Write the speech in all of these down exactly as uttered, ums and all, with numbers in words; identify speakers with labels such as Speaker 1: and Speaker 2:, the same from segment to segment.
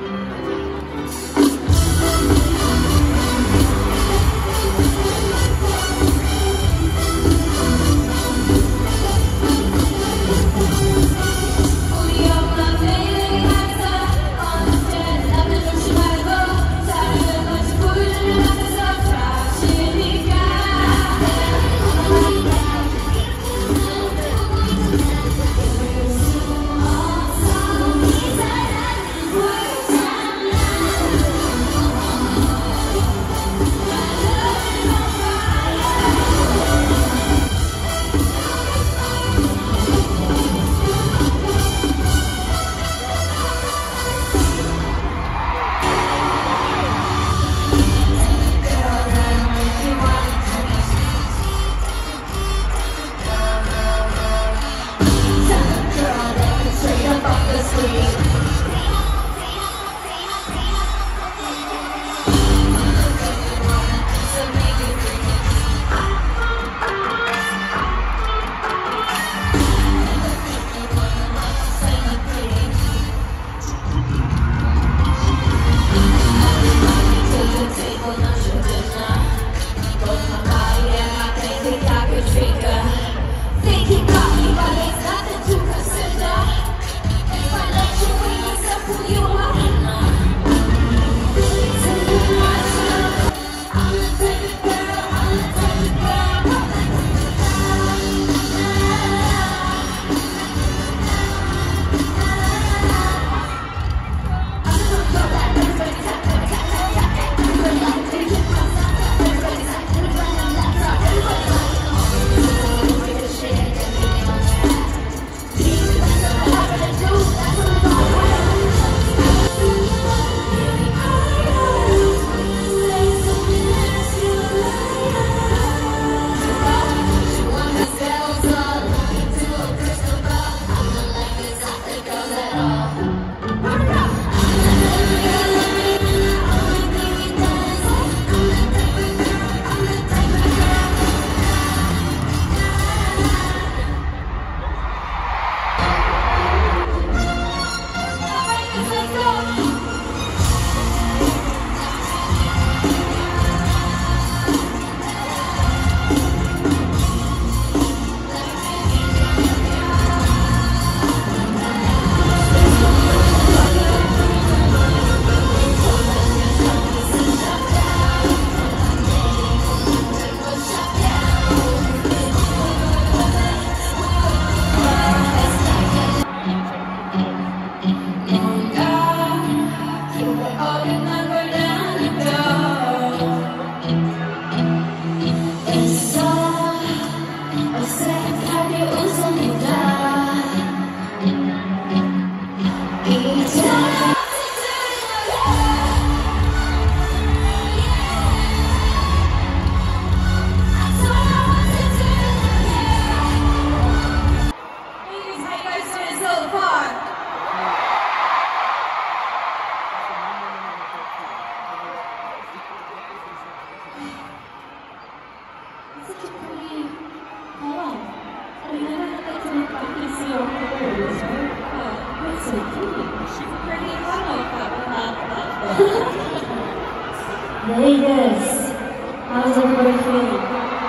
Speaker 1: Vegas. How's everybody feeling?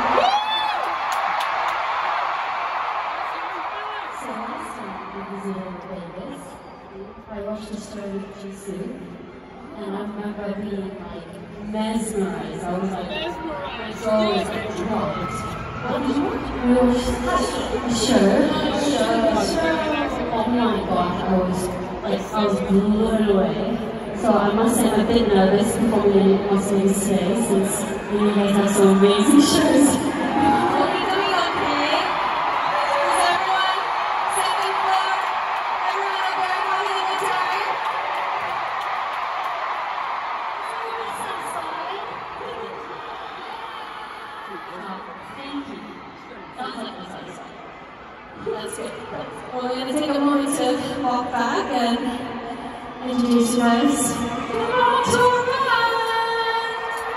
Speaker 1: So last time we visited Vegas, I watched the show with Jisoo, and I remember being like mesmerized. I was like, my jaw was like dropped. What did you watch? We watched the show. show. Oh my gosh, I was like, I was blown away. So I must say I'm a bit nervous performing on stage today since you guys have some amazing shows.
Speaker 2: Are we doing okay? Is everyone second floor? Everyone up there having a good time? Everyone satisfied? Oh, thank you. Sounds like I'm satisfied. That's good. Well, we're going to take a moment to walk back and introduce you guys. Tour band!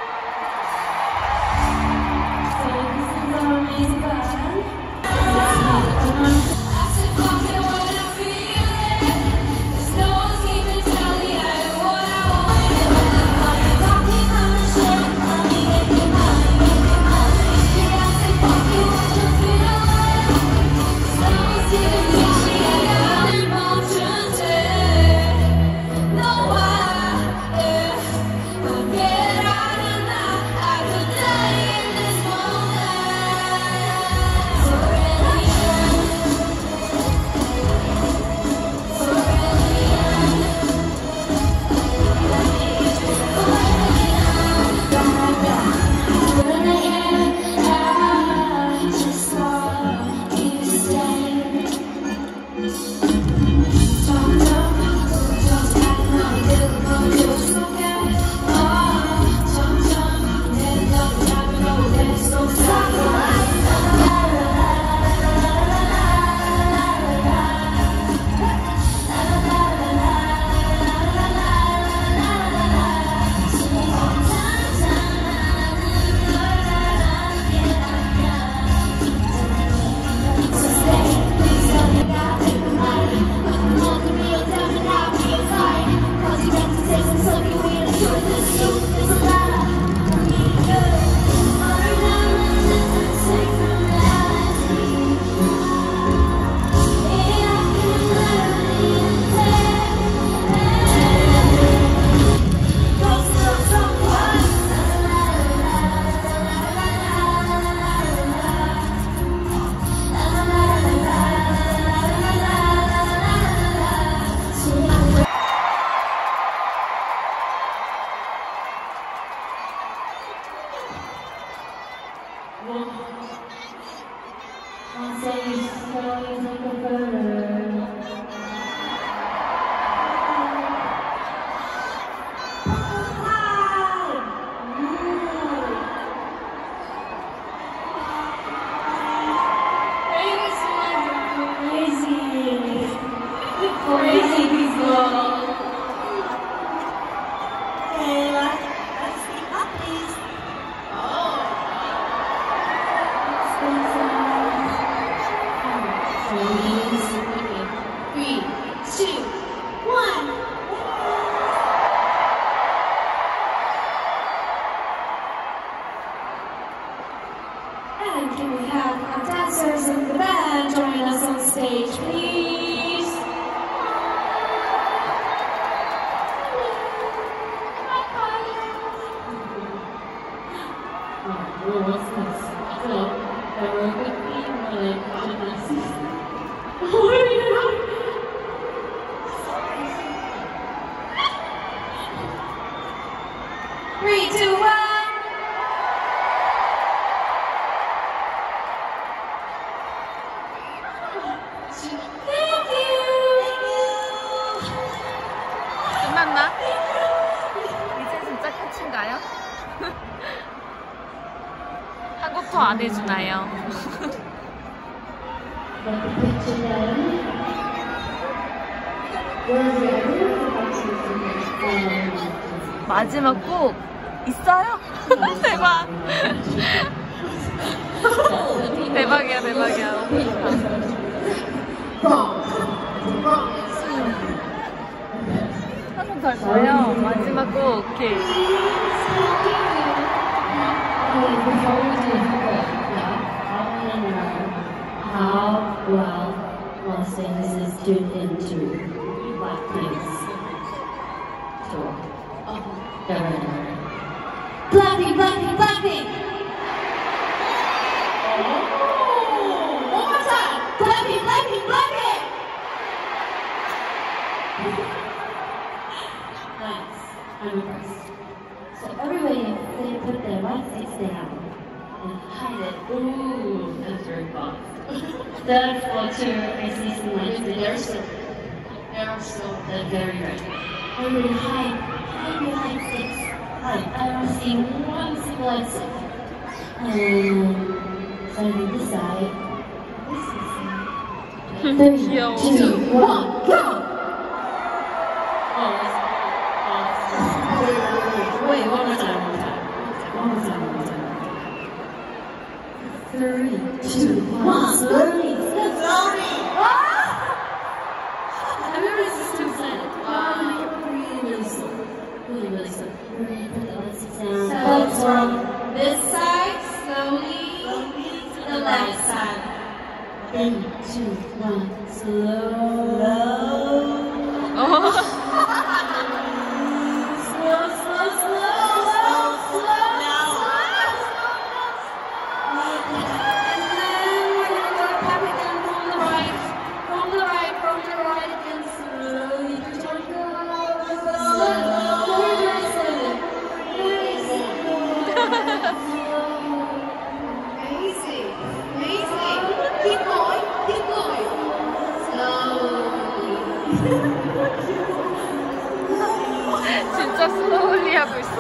Speaker 2: So this is our amazing band. Acid pocket when I feel it. There's no one even tell me I
Speaker 1: aerobically or like gymnastics? What are you doing?
Speaker 2: Three, two, one. Thank you.
Speaker 3: 끝났나? 이제 진짜 끝인가요? 한 곡 더 안 해주나요? 마지막 곡 있어요? 대박! 대박이야, 대박이야. 한 곡 더 할 거예요. 마지막 곡, 오케이.
Speaker 1: Before we do it, yeah, I want to know how well Las Vegas is tuned into Blackpink's tour. Oh, they're ready.
Speaker 2: Blackpink, Blackpink, Blackpink. One more time. Blackpink, Blackpink, Blackpink.
Speaker 1: Nice. I'm impressed. So everybody, they put their right sticks down and hide it. Ooh, that's very fun. That's what your I see some like they're still, they're still they're very ready. Everybody hide, hide behind sticks. Hide. I don't see one single light stick. And so on this side, this is three,
Speaker 3: 귀여워.
Speaker 1: two, one, go! Oh, that's Wait, one more time, one more time. One more time, one more time. Three, two, one, slowly, slowly. Everybody's just too excited. Wow. Really, really slow. Really, really slow. We're gonna put the lights down.
Speaker 2: So from this side, slowly to the left side.
Speaker 1: Three, two, one, slow.
Speaker 3: 어.
Speaker 2: Slow, slow, slow, slow, slow, and then we're gonna go back again from the right, from the right, from the right again, slowly. Slow, very, very slowly, very slowly. Amazing, amazing. Keep going, keep going. Slowly.
Speaker 3: 진짜 슬로울리 하고 있어.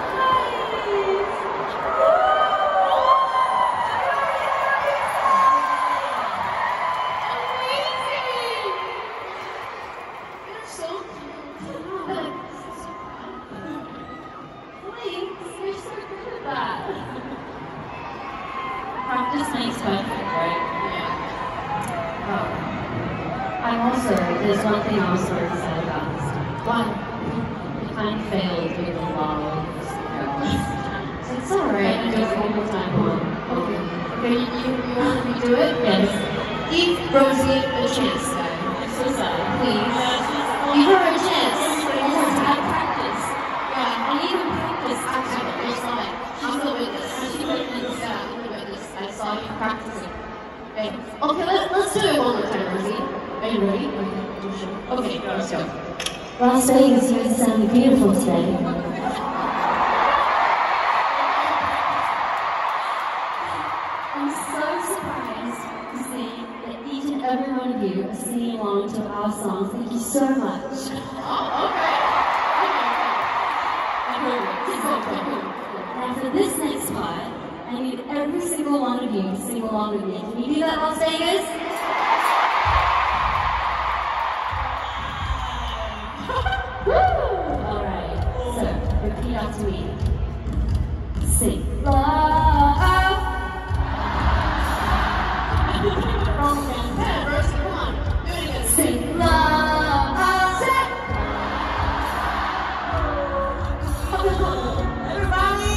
Speaker 1: Practice makes perfect, right? Yeah. Oh. I'm also, there's one thing I was so excited about this time. One, we kind of failed with a lot of so it's alright, I just one more time on. Okay.
Speaker 2: Okay, you, you, you want to redo it?
Speaker 1: Yes.
Speaker 2: Give Rosie a chance, guys.
Speaker 1: I'm so sorry.
Speaker 2: Please. Give her a chance.
Speaker 1: Yes, I practice.
Speaker 2: Yeah, and even practice actually. There's like, she's the witness. She's the witness. Yeah, the witness. I saw you practicing. Okay. Okay, let's let's do it one more time, Rosie. Are you ready? Okay, let's go.
Speaker 1: Las Vegas, you sound beautiful today. I'm so surprised to see that each and every one of you are singing along to our songs. Thank you so much.
Speaker 2: Oh, okay.
Speaker 1: Now for this next part, I need every single one of you to sing along with me. Can you do that, Las Vegas? Alright, so repeat after me. Sing. Love.
Speaker 2: Wrong again. Yeah, Rosie, come on. Do it again.
Speaker 1: Sing. Love.
Speaker 2: Everybody.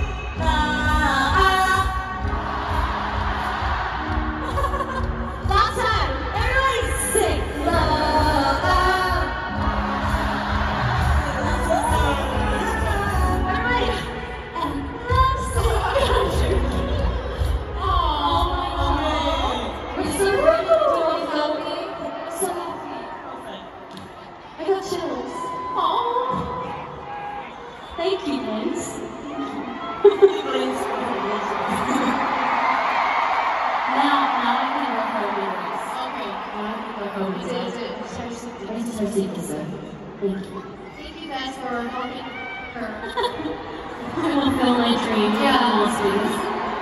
Speaker 1: Last time. Everybody sing. Love. Everybody. And love. Sing. Thank you, Vince. now, now I can record videos.
Speaker 2: Okay.
Speaker 1: Now I can record
Speaker 2: 이제
Speaker 1: videos.
Speaker 2: 이제 잘 수 있게.
Speaker 1: 다시 잘 수 있겠어요. Thank you.
Speaker 2: Thank you guys for helping her.
Speaker 1: I will film my dream.
Speaker 2: Yeah.
Speaker 1: We'll see this.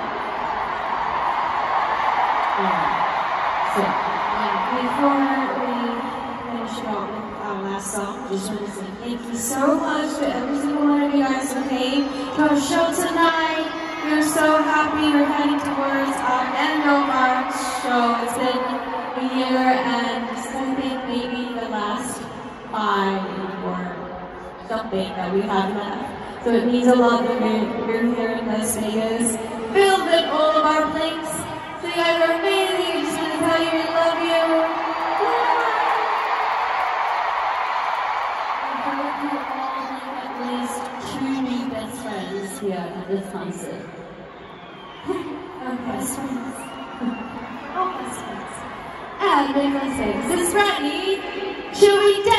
Speaker 1: Alright. So, before we finish up with our last song, just want to say thank you so much to every single one of you guys who came to our show tonight. We are so happy we're heading towards our end of our show. It's been a year and I think maybe the last five or something that we have left. So it means a lot that we're, we're here in Las Vegas, filled with all of our blinks. So you guys are amazing. I just want to tell you we love you. I hope you all have at least two new best friends here at this concert. Our best friends. Our best friends. And Nicholas is ready. Should we dance?